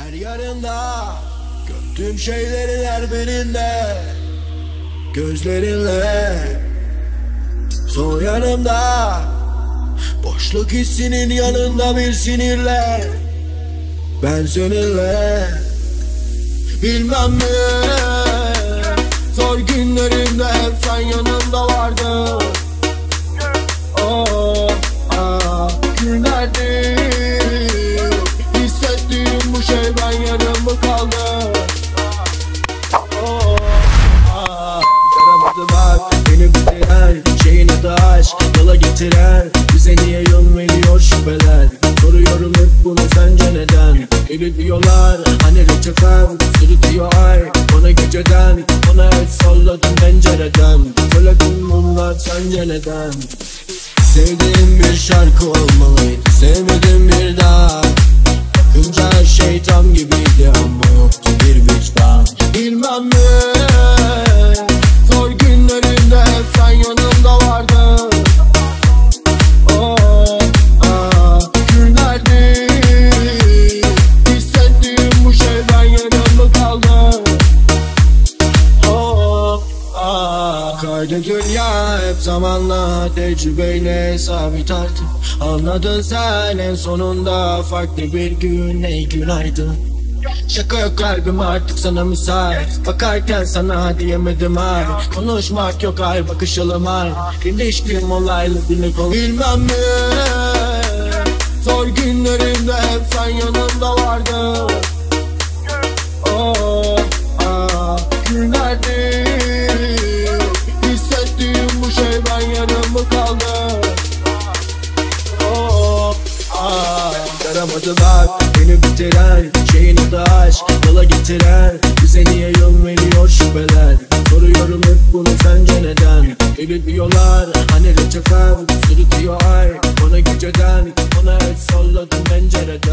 Her yarında gördüğüm şeylerin her birinde gözlerinle. Son yanımda boşluk hissinin yanında bir sinirle. Ben seninle bilmem mi, zor günlerimde hep sen yanımda vardın. Oh, günlerdir hissettiğim bu şey ben yarım mı kaldı? Yaramadı bak beni bitiren şeyin adı aşk, yola getiren bize niye yol veriyor şüpheler. Soruyorum hep bunu sence neden? Öyle diyorlar hani reçetem sürütüyor ay bana geceden. Ona el salladım pencereden, söyledim bunlar sence neden? Sevdiğim bir şarkı olmalıydı, sevmedim bir daha. Bakınca her şey tam gibiydi ama yoktu bir vicdan. Bilmem mi, zor günlerimde hep sen yanımda vardın. Günlerdir hissettiğim bu şey ben yanımda kaldı. Kaydı dünya hep zamanla tecrübeyle sabit artık. Anladın sen en sonunda farklı bir gün, ey günaydın. Şaka yok kalbim artık sana müsait, bakarken sana diyemedim ay. Konuşmak yok ay, bakışalım ay. İlişkim olaylı dili konu. Bilmem mi, zor günlerimde hep sen yanımda vardın. Günlerdir hissettiğim bu şey ben yarım mı kaldı? Yaramadı bak beni bitiren şeyin adı aşk, yola getiren bize niye yol veriyor şüpheler. Soruyorum hep bunu sence neden? Öyle diyorlar hani reçetem sürütüyor ay bana geceden. Ona el salladım pencereden.